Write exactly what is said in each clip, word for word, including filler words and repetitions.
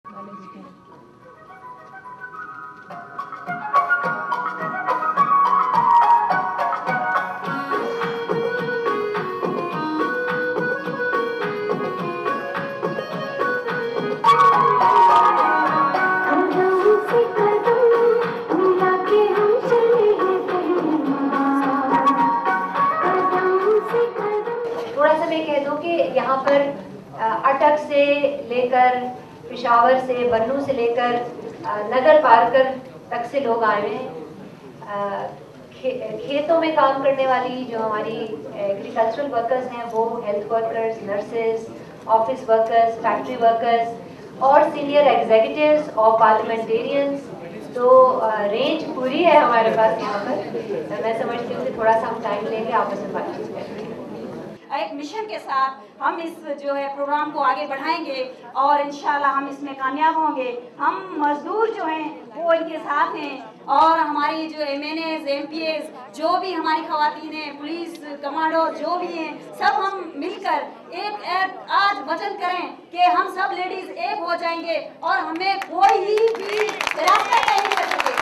थोड़ा सा मैं कह दूं कि यहाँ पर अटक से लेकर पेशावर से बन्नू से लेकर नगर पारकर तक से लोग आए हुए हैं। खे, खेतों में काम करने वाली जो हमारी एग्रीकल्चरल वर्कर्स हैं वो health workers, nurses, office workers, factory workers और सीनियर एग्जीक्यूटिव्स और पार्लियामेंटेरियंस, तो रेंज पूरी है हमारे पास यहाँ पर। मैं समझती हूँ कि थोड़ा सा हम टाइम लेंगे आपस में बातचीत करेंगे। एक मिशन के साथ हम इस जो है प्रोग्राम को आगे बढ़ाएंगे और इंशाल्लाह हम इसमें कामयाब होंगे। हम मजदूर जो हैं वो इनके साथ हैं और हमारी जो MNAs, MPAs, जो भी हमारी खवातीन हैं, पुलिस कमांडो जो भी हैं, सब हम मिलकर एक, एक आज वचन करें कि हम सब लेडीज एक हो जाएंगे और हमें कोई भी रास्ता नहीं कर सकेगा।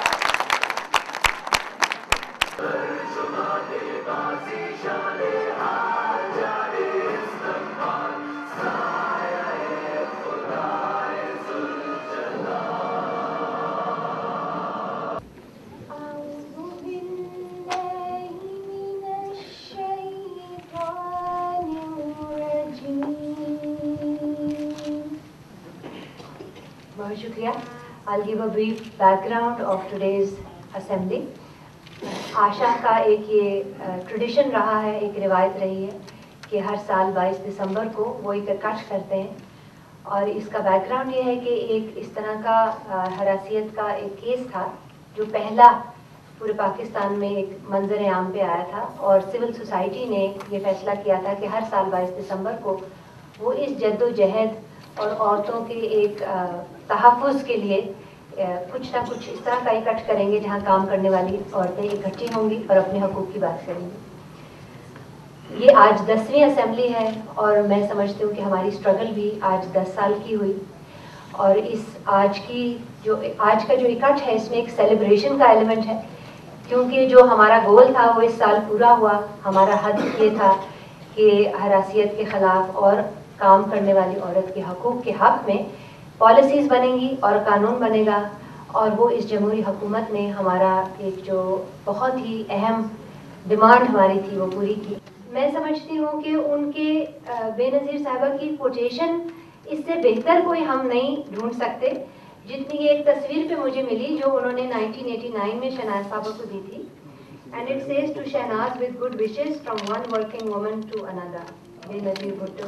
बहुत शुक्रिया। I'll give a brief background of today's assembly. आशा का एक ये ट्रेडिशन रहा है, एक रिवायत रही है कि हर साल बाईस दिसंबर को वो एक इकट्ठ करते हैं और इसका बैकग्राउंड ये है कि एक इस तरह का हरासियत का एक केस था जो पहला पूरे पाकिस्तान में एक मंजर आम पे आया था और सिविल सोसाइटी ने ये फैसला किया था कि हर साल बाईस दिसंबर को वो इस जद्दोजहद और औरतों के एक तहफ़्फ़ुज़ के लिए कुछ ना कुछ इस तरह का इकट्ठ करेंगे जहां काम करने वाली औरतें इकट्ठी होंगी और अपने हकूक़ की बात करेंगी। ये आज दसवीं असेंबली है और मैं समझती हूँ कि हमारी स्ट्रगल भी आज दस साल की हुई और इस आज की जो आज का जो इकट्ठ है इसमें एक सेलिब्रेशन का एलिमेंट है, क्योंकि जो हमारा गोल था वो इस साल पूरा हुआ। हमारा हदफ ये था कि हरासियत के ख़िलाफ़ और काम करने वाली औरत के हकूक़ के हक़ में पॉलिसीज़ बनेंगी और कानून बनेगा और वो इस जमहूरी हुकूमत ने हमारा एक जो बहुत ही अहम डिमांड हमारी थी वो पूरी की। मैं समझती हूँ कि उनके बेनज़ीर साहिबा की कोटेशन इससे बेहतर कोई हम नहीं ढूंढ सकते जितनी एक तस्वीर पे मुझे मिली जो उन्होंने नाइनटीन एटी नाइन में शहनाज साहबा को दी थी। And it says to Shahnaz with good wishes from one working woman to another, Benazir Bhutto.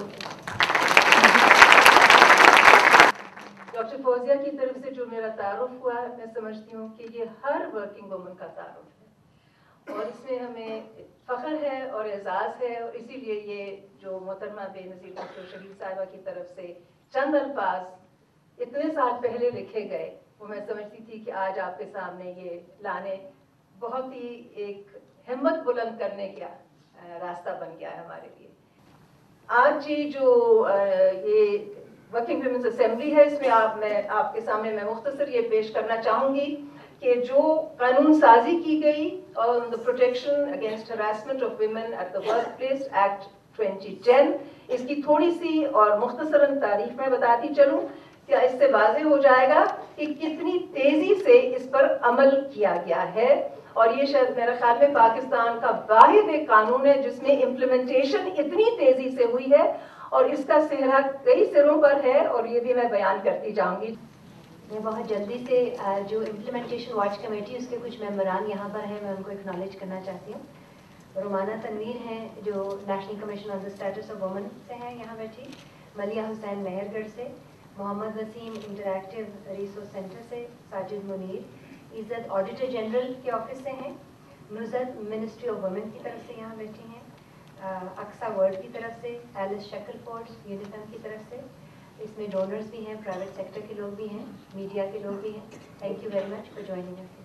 Doctor Fauzia की तरफ से जो मेरा तारुफ हुआ, मैं समझती हूँ कि ये हर वर्किंग वुमन का तारुफ है और इसमें हमें फ़ख्र है और एजाज़ है और इसीलिए ये जो मोहतरमा बेनज़ीर भुट्टो शहीद साहिबा की तरफ से चंद अल्फाज इतने साल पहले लिखे गए, वो मैं समझती थी कि आज आपके सामने ये लाने बहुत ही एक हिम्मत बुलंद करने का रास्ता बन गया है हमारे लिए। आज ये जो ये वर्किंग वुमेन्स असेंबली है, इसमें आप मैं आपके सामने मैं मुख्तसर ये पेश करना चाहूँगी कि जो कानून साजी की गई on the protection against harassment of women at the workplace act twenty ten, इसकी थोड़ी सी और मुख्तसरन तारीफ में बताती चलूँ क्या इससे वाज़ेह हो जाएगा कि कितनी तेज़ी से इस पर अमल किया गया है और ये शायद मेरे ख्याल में पाकिस्तान का वाहिद एक कानून है जिसमें इम्प्लीमेंटेशन इतनी तेज़ी से हुई है और इसका सेहरा कई सिरों पर है और ये भी मैं बयान करती जाऊंगी। मैं बहुत जल्दी से जो इम्प्लीमेंटेशन वॉच कमेटी उसके कुछ मेंबरान यहाँ पर हैं, मैं उनको एक्नॉलेज करना चाहती हूँ। रोमाना तनवीर हैं जो national commission on the status of women से हैं यहाँ बैठी, मलिया हुसैन मेहरगढ़ से, Mohammad Waseem interactive resource centre से, साजिद मुनीर, इज़्ज़त ऑडिटर जनरल के ऑफिस से हैं, नुज़त मिनिस्ट्री ऑफ वुमेन की तरफ से यहाँ बैठी हैं, अक्सा वर्ल्ड की तरफ से, एलिस शक्लफोर्ड यूनिफेम की तरफ से। इसमें डोनर्स भी हैं, प्राइवेट सेक्टर के लोग भी हैं, मीडिया के लोग भी हैं। Thank you very much for joining us.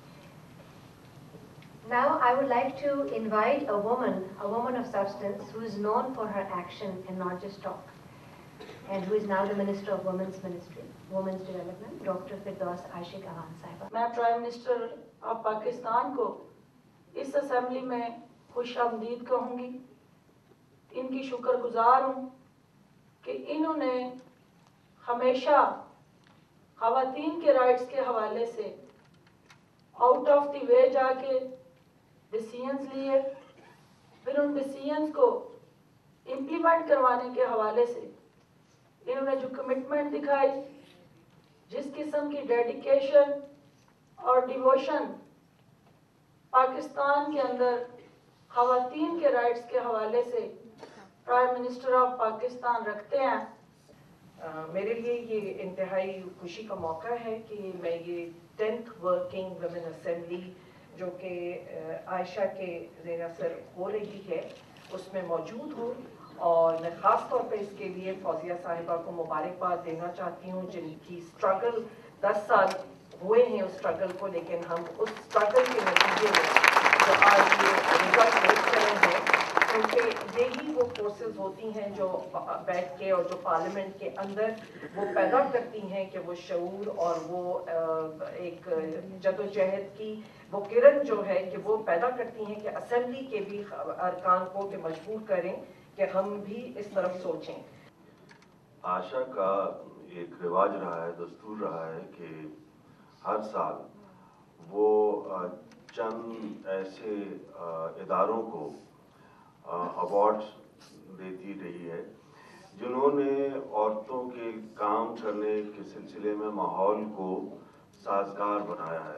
Now I would like to invite a woman, a woman of substance who is known for her action and not just talk. and who is now the Minister of Women's Ministry, Women's Development, Doctor Firdaus Ashik Awan Sahiba. मैं prime minister of Pakistan को इस assembly में खुश आमदीद कहूँगी। इनकी शुक्रगुजार हूँ कि इन्होंने हमेशा ख़वातीन के राइट्स के हवाले से आउट ऑफ द वे जाके डिसीजंस लिए, फिर उन डिसीजंस को इम्प्लीमेंट करवाने के हवाले से इन्होंने जो कमिटमेंट दिखाई, जिस किस्म की डेडिकेशन और डिवोशन पाकिस्तान के अंदर ख़वातीन के राइट्स के हवाले से प्राइम मिनिस्टर ऑफ पाकिस्तान रखते हैं। Uh, मेरे लिए ये इंतहाई खुशी का मौका है कि मैं ये टेंथ वर्किंग वुमेन असेंबली जो कि आयशा के ज़ेर असर हो रही है उसमें मौजूद हूँ, और मैं ख़ास तौर पे इसके लिए फौजिया साहिबा को मुबारकबाद देना चाहती हूँ, जिनकी स्ट्रगल दस साल हुए हैं उस स्ट्रगल को, लेकिन हम उस स्ट्रगल के नतीजे में जो आज ये रिजल्ट देख रहे हैं, क्योंकि यही वो फोर्सेस होती हैं जो बैठ के और जो पार्लियामेंट के अंदर वो पैदा करती हैं कि वो शऊर और वो एक जदोजहद की वो किरण जो है कि वो पैदा करती हैं कि असेंबली के भी अरकान को कि मजबूर करें कि हम भी इस तरफ सोचें। आशा का एक रिवाज रहा है, दस्तूर रहा है कि हर साल वो चंद ऐसे इदारों को अवार्ड्स देती रही है जिन्होंने औरतों के काम करने के सिलसिले में माहौल को साजगार बनाया है।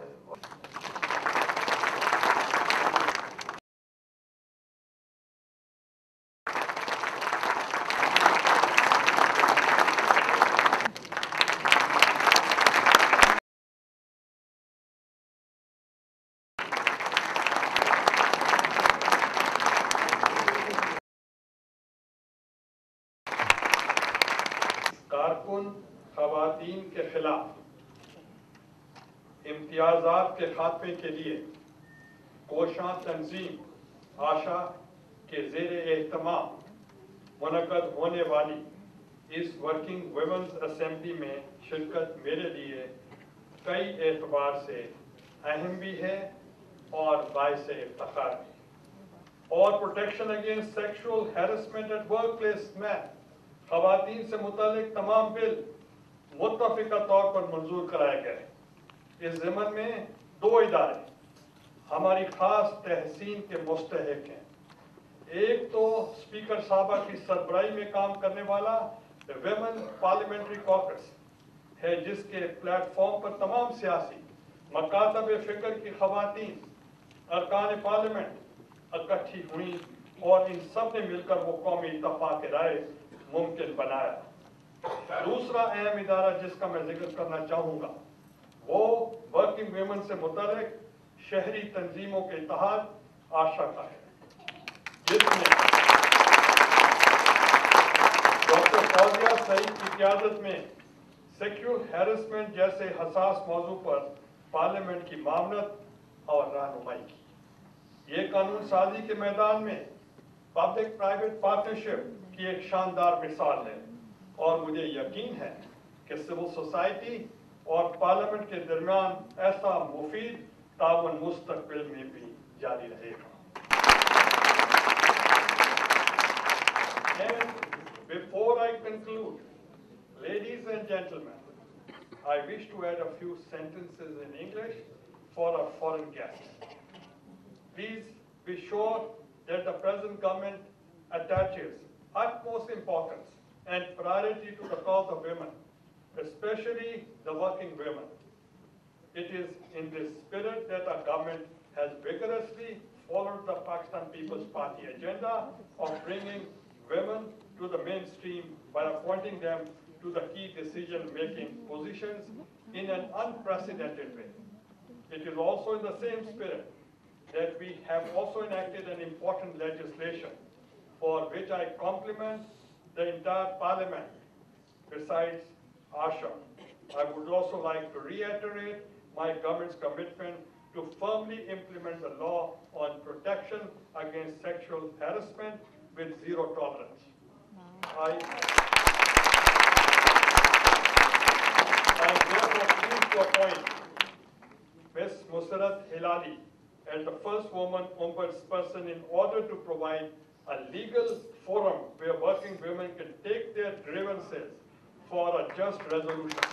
कारकुन ख़वातीन के खिलाफ इम्तियाज़ात के खात्मे के लिए कोशां तंजीम आशा के ज़ेर एहतमाम मुनक़्क़द होने वाली इस वर्किंग वुमेन्स असेंबली में शिरकत मेरे लिए कई एतबार से अहम भी है और बाइस इफ्तिखार भी। और protection against sexual harassment at workplace में ख़वातीन से मुतालिक तमाम बिल मुत्तफ़िक़ा तौर पर मंजूर कराए गए। इस ज़िमन में दो इदारे हमारी ख़ास तहसीन के मुस्तहिक़ हैं। एक तो स्पीकर साहबा की सरबराही में काम करने वाला विमेन पार्लियामेंट्री कॉकस है, जिसके प्लेटफॉर्म पर तमाम सियासी मकातब फ़िक्र की ख़वातीन अरकान पार्लियामेंट इकट्ठी हुई और इन सब ने मिलकर वो कौमी इत्तफ़ाक़ राय मुमकिन बनाया। दूसरा अहम इदारा जिसका मैं जिक्र करना चाहूँगा वो वर्किंग वुमेन से मुतालिक शहरी तंजीमों के इत्तेहाद आशा का है, जिसमें डॉक्टर फौजिया सईद की क़यादत में सेक्सुअल हैरेसमेंट जैसे हसास मौजू पर पार्लियामेंट की मामलत और रहनुमाई की। ये कानून साजी के मैदान में पब्लिक प्राइवेट पार्टनरशिप की एक शानदार मिसाल है, और मुझे यकीन है कि सिविल सोसाइटी और पार्लियामेंट के दरमियान ऐसा मुफीद ताउन मुस्तकबिल में भी जारी रहेगा। And before I conclude, ladies and gentlemen, I wish to add a few sentences in English for our foreign guests. Please be sure that the present government attaches utmost importance and priority to the cause of women, especially the working women. It is in this spirit that our government has vigorously followed the Pakistan People's Party agenda of bringing women to the mainstream by appointing them to the key decision-making positions in an unprecedented way. It is also in the same spirit that we have also enacted an important legislation for which I compliment the entire Parliament. Besides Asha, I would also like to reiterate my government's commitment to firmly implement the law on protection against sexual harassment with zero tolerance. I appoint Miss Musrat Hilali as the first woman ombudsperson in order to provide a legal forum where working women can take their grievances for a just resolution.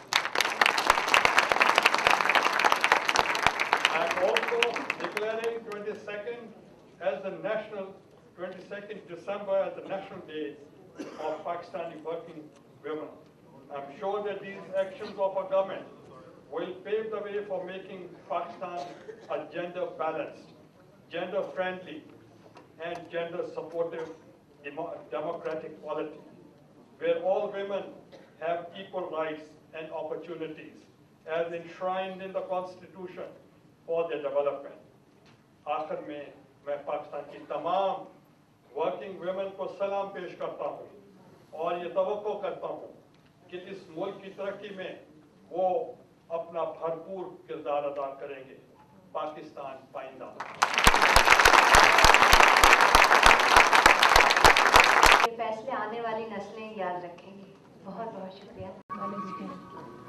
I am also declaring twenty-second as the national, twenty-second December as the National Day of Pakistani Working Women. I am sure that these actions of our government will pave the way for making Pakistan a gender balanced, gender friendly, and gender supportive demo democratic polity, where all women have equal rights and opportunities as enshrined in the Constitution for their development. आखिर में मैं पाकिस्तान की तमाम working women को सलाम पेश करता हूँ और ये तवक्को करता हूँ कि इस मुल्क की तरक्की में वो अपना भरपूर किरदार अदा करेंगे। पाकिस्तान पाइंदा। ये फैसले आने वाली नस्लें याद रखेंगी। बहुत बहुत शुक्रिया।